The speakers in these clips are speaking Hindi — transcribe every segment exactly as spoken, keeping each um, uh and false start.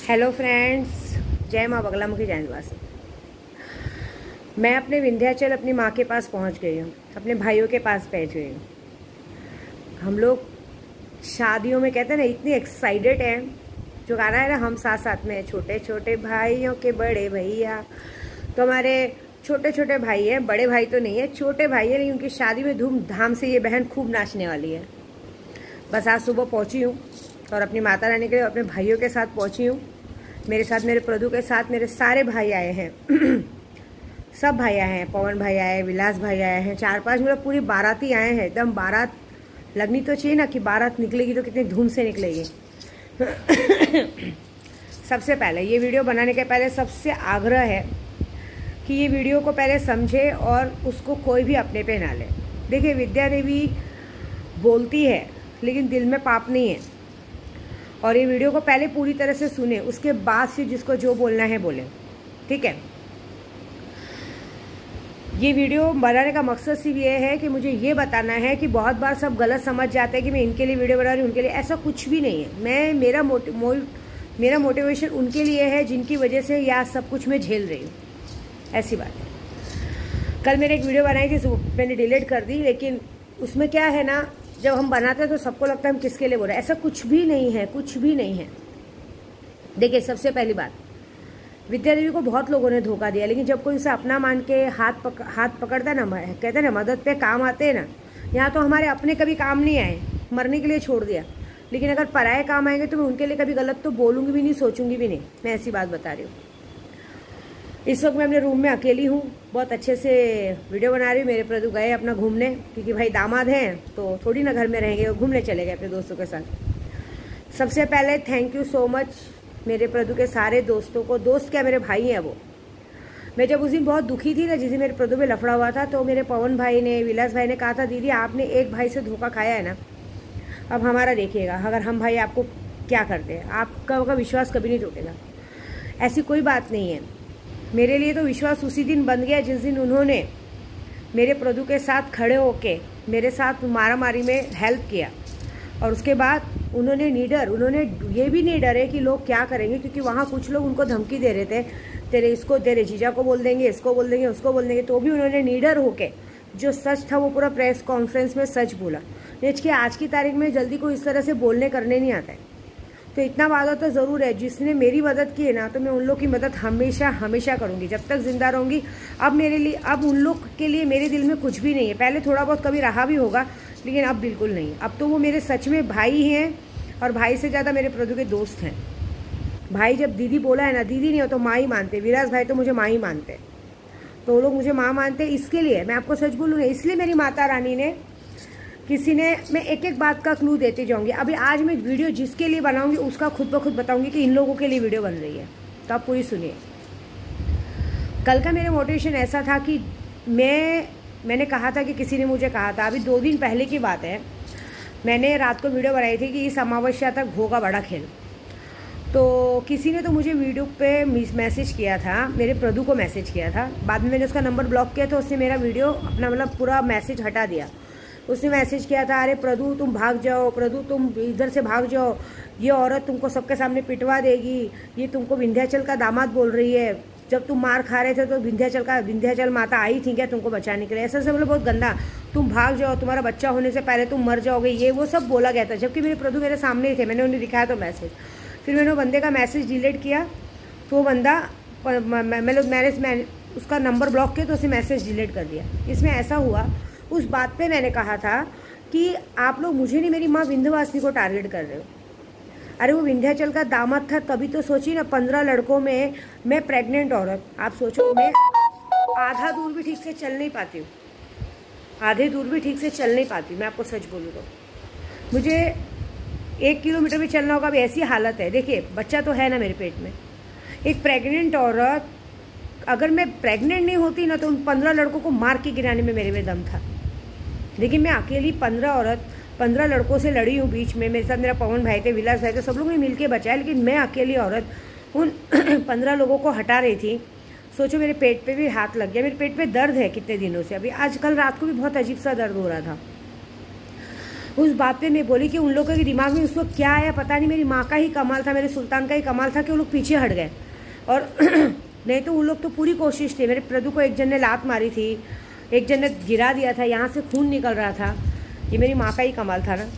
हेलो फ्रेंड्स, जय माँ बगलामुखी जय निवासी। मैं अपने विंध्याचल अपनी माँ के पास पहुँच गई हूँ, अपने भाइयों के पास पहुँच गई हूँ। हम लोग शादियों में कहते हैं ना, इतनी एक्साइटेड हैं। जो गाना है ना, हम साथ साथ में, छोटे छोटे भाइयों के बड़े भैया। तो हमारे छोटे छोटे भाई हैं, बड़े भाई तो नहीं है, छोटे भाई है, लेकिन उनकी शादी में धूमधाम से ये बहन खूब नाचने वाली है। बस आज सुबह पहुँची हूँ और अपनी माता रानी के लिए अपने भाइयों के साथ पहुँची हूँ। मेरे साथ, मेरे प्रदू के साथ मेरे सारे भाई आए हैं। सब भाई आए हैं, पवन भाई आए, विलास भाई आए हैं, चार पांच मतलब पूरी बाराती आए हैं। एकदम बारात लगनी तो चाहिए ना, कि बारात निकलेगी तो कितनी धूम से निकलेगी। सबसे पहले ये वीडियो बनाने के पहले सबसे आग्रह है कि ये वीडियो को पहले समझे और उसको कोई भी अपने पे ना ले। देखिए, विद्या देवी बोलती है लेकिन दिल में पाप नहीं है। और ये वीडियो को पहले पूरी तरह से सुने, उसके बाद से जिसको जो बोलना है बोले, ठीक है। ये वीडियो बनाने का मकसद सिर्फ ये है कि मुझे ये बताना है कि बहुत बार सब गलत समझ जाते हैं कि मैं इनके लिए वीडियो बना रही हूँ, उनके लिए। ऐसा कुछ भी नहीं है। मैं मेरा मोटि, मो, मेरा मोटिवेशन उनके लिए है जिनकी वजह से यह सब कुछ मैं झेल रही हूँ। ऐसी बात है। कल मैंने एक वीडियो बनाई थी, मैंने डिलीट कर दी, लेकिन उसमें क्या है ना, जब हम बनाते हैं तो सबको लगता है हम किसके लिए बोल रहे हैं। ऐसा कुछ भी नहीं है, कुछ भी नहीं है। देखिए, सबसे पहली बात, विद्या देवी को बहुत लोगों ने धोखा दिया, लेकिन जब कोई उसे अपना मान के हाथ पक, हाथ पकड़ता है ना, कहते हैं ना मदद पे काम आते हैं ना। यहाँ तो हमारे अपने कभी काम नहीं आए, मरने के लिए छोड़ दिया। लेकिन अगर पराये काम आएंगे तो मैं उनके लिए कभी गलत तो बोलूँगी भी नहीं, सोचूंगी भी नहीं। मैं ऐसी बात बता रही हूँ। इस वक्त मैं अपने रूम में अकेली हूँ, बहुत अच्छे से वीडियो बना रही हूँ। मेरे प्रदू गए अपना घूमने, क्योंकि भाई दामाद हैं तो थोड़ी ना घर में रहेंगे, वो घूमने चले गए अपने दोस्तों के साथ। सबसे पहले थैंक यू सो मच मेरे प्रदू के सारे दोस्तों को। दोस्त क्या, मेरे भाई हैं वो। मैं जब उस दिन बहुत दुखी थी ना, जिस दिन मेरे प्रदू में लफड़ा हुआ था, तो मेरे पवन भाई ने, विलास भाई ने कहा था, दीदी आपने एक भाई से धोखा खाया है ना, अब हमारा देखिएगा, अगर हम भाई आपको क्या करते हैं, आपका का विश्वास कभी नहीं टूटेगा। ऐसी कोई बात नहीं है। मेरे लिए तो विश्वास उसी दिन बन गया जिस दिन उन्होंने मेरे प्रदू के साथ खड़े होके मेरे साथ मारा मारी में हेल्प किया। और उसके बाद उन्होंने निडर, उन्होंने ये भी नहीं डरे कि लोग क्या करेंगे, क्योंकि वहाँ कुछ लोग उनको धमकी दे रहे थे, तेरे इसको, तेरे जीजा को बोल देंगे, इसको बोल देंगे, उसको बोल देंगे। तो भी उन्होंने निडर होके जो सच था वो पूरा प्रेस कॉन्फ्रेंस में सच बोला। कि आज की तारीख में जल्दी कोई इस तरह से बोलने करने नहीं आता है। तो इतना वादा तो ज़रूर है, जिसने मेरी मदद की है ना, तो मैं उन लोग की मदद हमेशा हमेशा करूँगी जब तक जिंदा रहूँगी। अब मेरे लिए, अब उन लोग के लिए मेरे दिल में कुछ भी नहीं है। पहले थोड़ा बहुत कभी रहा भी होगा, लेकिन अब बिल्कुल नहीं। अब तो वो मेरे सच में भाई हैं, और भाई से ज़्यादा मेरे प्रदू के दोस्त हैं। भाई जब दीदी बोला है ना, दीदी नहीं हो तो माँ ही मानते। विराज भाई तो मुझे माँ ही मानते, तो वो लोग मुझे माँ मानते। इसके लिए मैं आपको सच बोलूँ ना, इसलिए मेरी माता रानी ने, किसी ने, मैं एक एक बात का क्लू देती जाऊंगी। अभी आज मैं वीडियो जिसके लिए बनाऊंगी उसका खुद ब खुद बताऊंगी कि इन लोगों के लिए वीडियो बन रही है, तो आप पूरी सुनिए। कल का मेरा मोटिवेशन ऐसा था कि मैं मैंने कहा था कि किसी ने मुझे कहा था, अभी दो दिन पहले की बात है, मैंने रात को वीडियो बनाई थी कि इस अमावस्या तक होगा बड़ा खेल। तो किसी ने तो मुझे वीडियो पे मैसेज किया था, मेरे प्रदू को मैसेज किया था। बाद में मैंने उसका नंबर ब्लॉक किया, तो उसने मेरा वीडियो अपना मतलब पूरा मैसेज हटा दिया। उसने मैसेज किया था, अरे प्रदू तुम भाग जाओ, प्रदू तुम इधर से भाग जाओ, ये औरत तुमको सबके सामने पिटवा देगी, ये तुमको विंध्याचल का दामाद बोल रही है, जब तुम मार खा रहे थे तो विंध्याचल का विंध्याचल माता आई थी क्या तुमको बचाने के लिए, ऐसा सब मतलब बहुत गंदा, तुम भाग जाओ, तुम्हारा बच्चा होने से पहले तुम मर जाओगे, ये वो सब बोला गया था। जबकि मेरे प्रदू मेरे सामने ही थे, मैंने उन्हें दिखाया तो मैसेज। फिर मैंने वो बंदे का मैसेज डिलीट किया, तो वो बंदा, मतलब मैंने मैं उसका नंबर ब्लॉक किया तो उसने मैसेज डिलीट कर दिया। इसमें ऐसा हुआ, उस बात पे मैंने कहा था कि आप लोग मुझे नहीं, मेरी माँ विंध्यवासिनी को टारगेट कर रहे हो। अरे वो विंध्याचल का दामाद था, तभी तो सोची ना, पंद्रह लड़कों में मैं प्रेग्नेंट औरत। आप सोचो, मैं आधा दूर भी ठीक से चल नहीं पाती हूँ, आधे दूर भी ठीक से चल नहीं पाती। मैं आपको सच बोलूँ तो मुझे एक किलोमीटर भी चलना होगा, अभी ऐसी हालत है। देखिए, बच्चा तो है ना मेरे पेट में। एक प्रेग्नेंट औरत, अगर मैं प्रेग्नेंट नहीं होती ना, तो उन पंद्रह लड़कों को मार के गिराने में मेरे में दम था। लेकिन मैं अकेली पंद्रह औरत पंद्रह लड़कों से लड़ी हूँ बीच में। मेरे साथ मेरा पवन भाई थे, विलास भाई थे, सब लोगों ने मिल के बचाया, लेकिन मैं अकेली औरत उन पंद्रह लोगों को हटा रही थी। सोचो, मेरे पेट पे भी हाथ लग गया। मेरे पेट पे दर्द है कितने दिनों से, अभी आज कल रात को भी बहुत अजीब सा दर्द हो रहा था। उस बात पे मैं बोली कि उन लोगों के दिमाग में उस वक्त क्या आया पता नहीं, मेरी माँ का ही कमाल था, मेरे सुल्तान का ही कमाल था कि वो लोग पीछे हट गए। और नहीं तो उन लोग तो पूरी कोशिश थी। मेरे प्रदू को एक जन ने लात मारी थी, एक जन ने गिरा दिया था, यहाँ से खून निकल रहा था, ये मेरी माँ का ही कमाल था ना।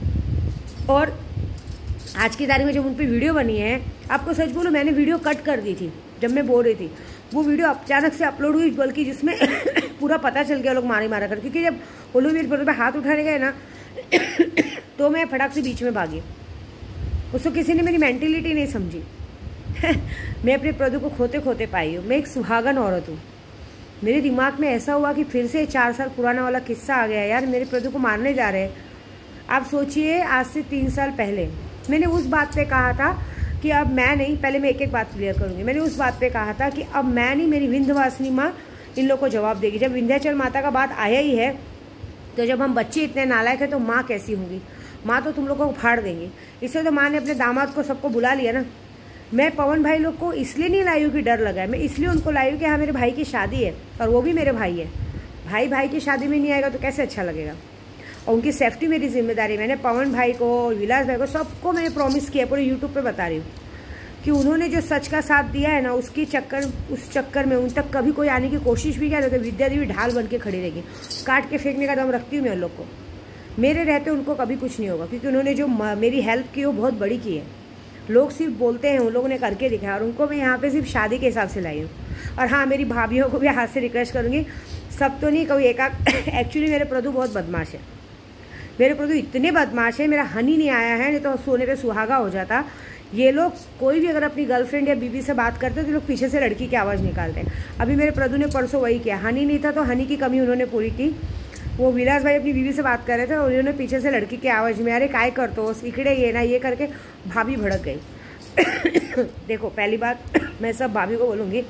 और आज की तारीख में जब उन पर वीडियो बनी है, आपको सच बोलो मैंने वीडियो कट कर दी थी जब मैं बोल रही थी। वो वीडियो अचानक से अपलोड हुई, बल्कि जिसमें पूरा पता चल गया लोग मारे मारा कर, क्योंकि जब वो लोग मेरे प्रदू पे हाथ उठाने गए ना तो मैं फटाक से बीच में भागी। उसको किसी ने मेरी मेंटेलिटी नहीं समझी। मैं अपने प्रदू को खोते खोते पाई हूँ। मैं एक सुहागन औरत हूँ। मेरे दिमाग में ऐसा हुआ कि फिर से चार साल पुराना वाला किस्सा आ गया, यार मेरे प्रदू को मारने जा रहे हैं। आप सोचिए, आज से तीन साल पहले मैंने उस बात पे कहा था कि अब मैं नहीं, पहले मैं एक एक बात क्लियर करूँगी। मैंने उस बात पे कहा था कि अब मैं नहीं, मेरी विंध्यवासिनी माँ इन लोग को जवाब देगी। जब विंध्याचल माता का बात आया ही है, तो जब हम बच्चे इतने नालायक हैं तो माँ कैसी होंगी? माँ तो तुम लोगों को फाड़ देंगी। इससे तो माँ ने अपने दामाद को सबको बुला लिया ना। मैं पवन भाई लोग को इसलिए नहीं लाई हूँ कि डर लगा है, मैं इसलिए उनको लाई हूँ कि हाँ मेरे भाई की शादी है और वो भी मेरे भाई है। भाई भाई की शादी में नहीं आएगा तो कैसे अच्छा लगेगा? और उनकी सेफ्टी मेरी जिम्मेदारी। मैंने पवन भाई को, विलास भाई को, सबको मैंने प्रॉमिस किया, पूरे यूट्यूब पे बता रही हूँ कि उन्होंने जो सच का साथ दिया है ना, उसकी चक्कर उस चक्कर में उन तक कभी कोई आने की कोशिश भी किया तो विद्या देवी ढाल बन के खड़ी रहेगी। काट के फेंकने का दम रखती हूँ मैं उन लोग को। मेरे रहते उनको कभी कुछ नहीं होगा, क्योंकि उन्होंने जो मेरी हेल्प की वो बहुत बड़ी की है। लोग सिर्फ बोलते हैं, उन लोगों ने करके दिखाया, और उनको मैं यहाँ पे सिर्फ शादी के हिसाब से लाई हूँ। और हाँ, मेरी भाभीियों को भी हाथ से रिक्वेस्ट करूँगी, सब तो नहीं कभी एक आध। एक्चुअली मेरे प्रदू बहुत बदमाश है। मेरे प्रदू इतने बदमाश है, मेरा हनी नहीं आया है, नहीं तो सोने पे सुहागा हो जाता। ये लोग कोई भी अगर अपनी गर्लफ्रेंड या बीवी से बात करते हैं तो लोग पीछे से लड़की की आवाज़ निकालते हैं। अभी मेरे प्रदू ने परसों वही किया। हनी नहीं था तो हनी की कमी उन्होंने पूरी की। वो विलास भाई अपनी बीवी से बात कर रहे थे और उन्होंने पीछे से लड़की की आवाज़ में, अरे काय कर तो इकड़े ये ना ये करके भाभी भड़क गई। देखो, पहली बात मैं सब भाभी को बोलूँगी,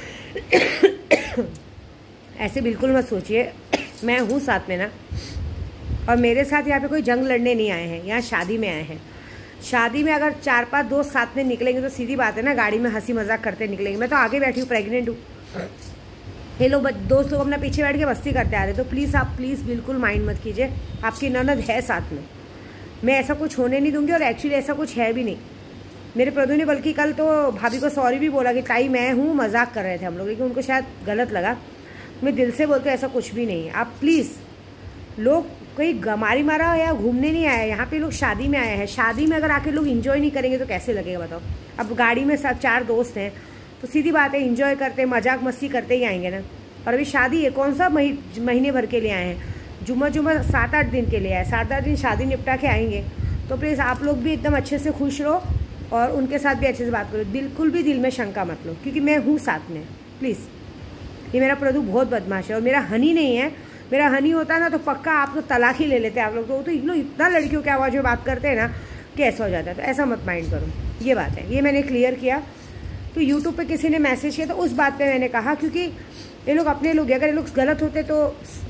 ऐसे बिल्कुल मत सोचिए। मैं हूँ साथ में ना, और मेरे साथ यहाँ पे कोई जंग लड़ने नहीं आए हैं, यहाँ शादी में आए हैं। शादी में अगर चार पांच दोस्त साथ में निकलेंगे तो सीधी बात है ना, गाड़ी में हंसी मजाक करते निकलेंगे। मैं तो आगे बैठी हूँ, प्रेग्नेंट हूँ, ये लोग दोस्त लोग अपना पीछे बैठ के मस्ती करते आ रहे। तो प्लीज़ आप प्लीज़ बिल्कुल माइंड मत कीजिए, आपकी ननद है साथ में, मैं ऐसा कुछ होने नहीं दूंगी। और एक्चुअली ऐसा कुछ है भी नहीं। मेरे प्रदू ने बल्कि कल तो भाभी को सॉरी भी बोला कि ताई मैं हूँ, मजाक कर रहे थे हम लोग, लेकिन उनको शायद गलत लगा। मैं दिल से बोलते ऐसा कुछ भी नहीं है। आप प्लीज़, लोग कोई गमारी मारा या घूमने नहीं आया, यहाँ पे लोग शादी में आए हैं। शादी में अगर आके लोग इन्जॉय नहीं करेंगे तो कैसे लगेगा बताओ? अब गाड़ी में सब चार दोस्त हैं तो सीधी बात है, इन्जॉय करते मजाक मस्ती करते ही आएंगे ना। और अभी शादी है, कौन सा महीने भर के लिए आए हैं? जुम्मा जुम्मा सात आठ दिन के लिए आए, सात आठ दिन शादी निपटा के आएंगे। तो प्लीज़ आप लोग भी एकदम अच्छे से खुश रहो और उनके साथ भी अच्छे से बात करो। बिल्कुल भी दिल में शंका मत लो, क्योंकि मैं हूँ साथ में। प्लीज़, ये मेरा प्रदू बहुत बदमाश है और मेरा हनी नहीं है। मेरा हनी होता ना तो पक्का आप लोग तलाक ही ले लेते आप लोग। तो तो इन लोग इतना लड़कियों की आवाज़ में बात करते हैं ना कि ऐसा हो जाता है। तो ऐसा मत माइंड करो, ये बात है, ये मैंने क्लियर किया। तो यूट्यूब पे किसी ने मैसेज किया तो उस बात पे मैंने कहा, क्योंकि ये लोग अपने लोग, अगर ये लोग गलत होते तो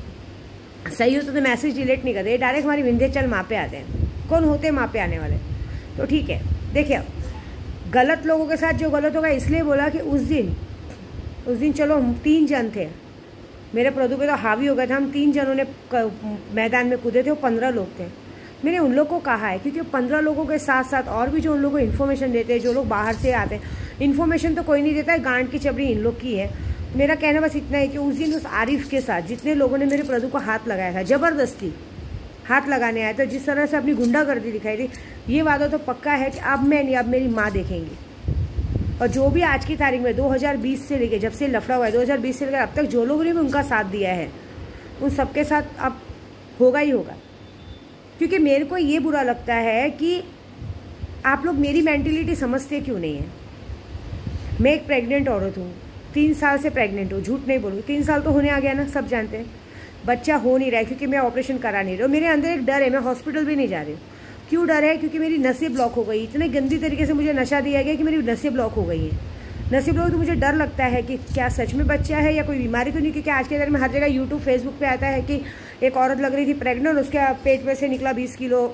सही होते तो मैसेज डिलीट नहीं करते, डायरेक्ट हमारी विंध्याचल माँ पे आते हैं। कौन होते हैं माँ पे आने वाले? तो ठीक है, देखिए गलत लोगों के साथ जो गलत होगा, इसलिए बोला कि उस दिन उस दिन चलो हम तीन जन थे, मेरे प्रदू पे तो हावी हो गए थे। हम तीन जनों ने मैदान में कूदे थे, वो पंद्रह लोग थे। मैंने उन लोग को कहा है, क्योंकि पंद्रह लोगों के साथ साथ और भी जो उन लोगों को इन्फॉर्मेशन देते हैं, जो लोग बाहर से आते हैं। इन्फॉर्मेशन तो कोई नहीं देता है, गांड की चबड़ी इन लोग की है। मेरा कहना बस इतना है कि उस दिन उस आरिफ के साथ जितने लोगों ने मेरे प्रदू को हाथ लगाया था, ज़बरदस्ती हाथ लगाने आया था, जिस तरह से अपनी गुंडागर्दी दिखाई थी, ये वादा तो पक्का है कि अब मैं नहीं, अब मेरी माँ देखेंगी। और जो भी आज की तारीख में दो हज़ार बीस से लेके, जब से लफड़ा हुआ है दो हज़ार बीस से लेकर अब तक जो लोगों ने भी उनका साथ दिया है, उन सबके साथ अब होगा ही होगा। क्योंकि मेरे को ये बुरा लगता है कि आप लोग मेरी मेंटेलिटी समझते क्यों नहीं है। मैं एक प्रेग्नेंट औरत हूँ, तीन साल से प्रेग्नेंट हूँ, झूठ नहीं बोलूँगी, तीन साल तो होने आ गया ना, सब जानते हैं। बच्चा हो नहीं रहा है क्योंकि मैं ऑपरेशन करा नहीं रही हूँ। मेरे अंदर एक डर है, मैं हॉस्पिटल भी नहीं जा रही हूँ। क्यों डर है? क्योंकि मेरी नसें ब्लॉक हो गई। इतने गंदी तरीके से मुझे नशा दिया गया कि मेरी नसें ब्लॉक हो गई हैं। नसें ब्लॉक तो मुझे डर लगता है कि क्या सच में बच्चा है या कोई बीमारी तो नहीं। क्योंकि आज के दिन में हर जगह यूट्यूब फेसबुक पे आता है कि एक औरत लग रही थी प्रेग्नेंट, उसके पेट में से निकला बीस किलो,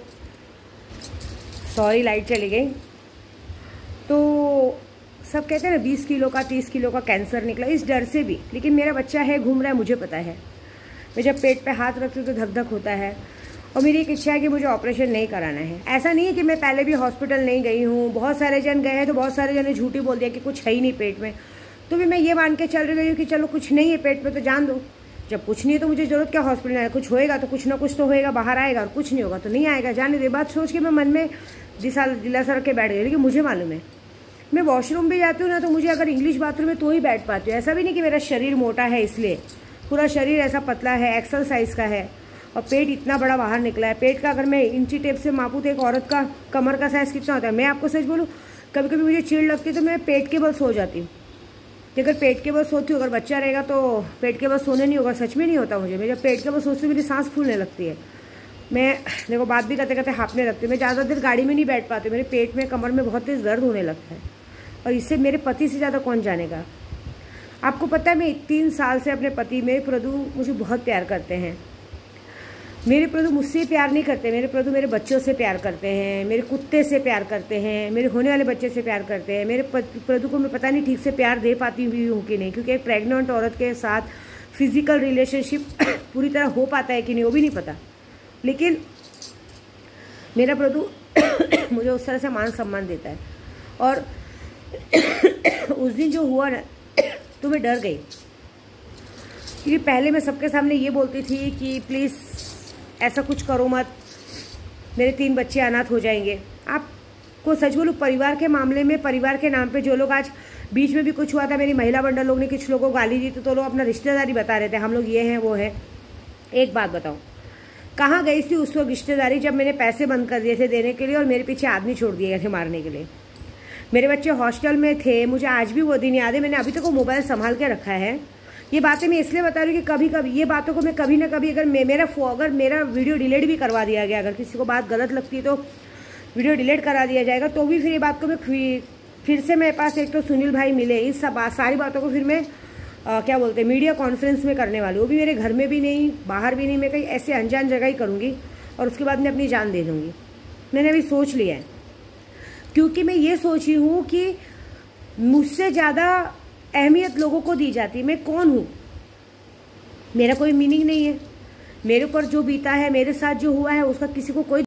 सॉरी लाइट चली गई, तो सब कहते हैं ना बीस किलो का तीस किलो का कैंसर निकला, इस डर से भी। लेकिन मेरा बच्चा है, घूम रहा है, मुझे पता है। मैं जब पेट पे हाथ रखती हूँ तो धक धक होता है। और मेरी एक इच्छा है कि मुझे ऑपरेशन नहीं कराना है। ऐसा नहीं है कि मैं पहले भी हॉस्पिटल नहीं गई हूँ, बहुत सारे जन गए हैं तो बहुत सारे जन ने झूठी बोल दिया कि कुछ है ही नहीं पेट में, तो भी मैं ये मान के चल रही हूँ कि चलो कुछ नहीं है पेट में तो जान दो। जब कुछ नहीं है तो मुझे ज़रूरत क्या हॉस्पिटल में, कुछ होएगा तो कुछ ना कुछ तो होएगा, बाहर आएगा, और कुछ नहीं होगा तो नहीं आएगा, जाने दे। बात सोच के मैं मन में दिशा दिलासा रख के बैठ गई। लेकिन मुझे मालूम है, मैं वॉशरूम भी जाती हूँ ना तो मुझे अगर इंग्लिश बाथरूम में तो ही बैठ पाती हूँ। ऐसा भी नहीं कि मेरा शरीर मोटा है इसलिए, पूरा शरीर ऐसा पतला है, एक्सल साइज़ का है, और पेट इतना बड़ा बाहर निकला है। पेट का अगर मैं इंची टेप से मापूँ तो एक औरत का कमर का साइज़ कितना होता है। मैं आपको सच बोलूँ, कभी कभी मुझे चिढ़ लगती है तो मैं पेट के बल सो जाती हूँ। अगर पेट के बल सोती हूँ, अगर बच्चा रहेगा तो पेट के बल सोने नहीं होगा, सच में नहीं होता मुझे। मेरे पेट के बल सोचते मेरी सांस फूलने लगती है। मैं देखो बात भी करते करते हांफने लगती हूँ। मैं ज़्यादा देर गाड़ी में नहीं बैठ पाती, मेरे पेट में कमर में बहुत तेज़ दर्द होने लगता है, और इससे मेरे पति से ज़्यादा कौन जानेगा। आपको पता है, मैं तीन साल से अपने पति, मेरे प्रभु मुझे बहुत प्यार करते हैं। मेरे प्रभु मुझसे प्यार नहीं करते, मेरे प्रभु मेरे बच्चों से प्यार करते हैं, मेरे कुत्ते से प्यार करते हैं, मेरे होने वाले बच्चे से प्यार करते हैं। मेरे प्रभु को मैं पता नहीं ठीक से प्यार दे पाती हुई हूँ कि नहीं, क्योंकि एक प्रेग्नेंट औरत के साथ फिजिकल रिलेशनशिप पूरी तरह हो पाता है कि नहीं वो भी नहीं पता। लेकिन मेरा प्रभु मुझे उस तरह से मान सम्मान देता है। और उस दिन जो हुआ ना तो मैं डर गई, क्योंकि पहले मैं सबके सामने ये बोलती थी कि प्लीज़ ऐसा कुछ करो मत, मेरे तीन बच्चे अनाथ हो जाएंगे। आपको सच बोलूं, परिवार के मामले में, परिवार के नाम पे जो लोग, आज बीच में भी कुछ हुआ था, मेरी महिला मंडल लोग ने कुछ लोगों को गाली दी थी तो लोग अपना रिश्तेदारी बता रहे थे, हम लोग ये हैं वो हैं। एक बात बताओ, कहाँ गई थी उस वक्त रिश्तेदारी जब मैंने पैसे बंद कर दिए थे देने के लिए और मेरे पीछे आदमी छोड़ दिए गए थे मारने के लिए। मेरे बच्चे हॉस्टल में थे, मुझे आज भी वो दिन याद है। मैंने अभी तक वो मोबाइल संभाल के रखा है। ये बातें मैं इसलिए बता रही हूँ कि कभी कभी ये बातों को मैं कभी ना कभी, अगर मेरा अगर मेरा वीडियो डिलीट भी करवा दिया गया, अगर किसी को बात गलत लगती है तो वीडियो डिलीट करा दिया जाएगा, तो भी फिर ये बात को मैं फिर से मेरे पास एक तो सुनील भाई मिले, इस सब सारी बातों को फिर मैं आ, क्या बोलते हैं मीडिया कॉन्फ्रेंस में करने वाली हूँ। वो भी मेरे घर में भी नहीं, बाहर भी नहीं, मैं कहीं ऐसे अनजान जगह ही करूँगी और उसके बाद मैं अपनी जान दे दूँगी। मैंने अभी सोच लिया है, क्योंकि मैं ये सोची हूँ कि मुझसे ज़्यादा अहमियत लोगों को दी जाती है। मैं कौन हूँ, मेरा कोई मीनिंग नहीं है। मेरे ऊपर जो बीता है, मेरे साथ जो हुआ है, उसका किसी को कोई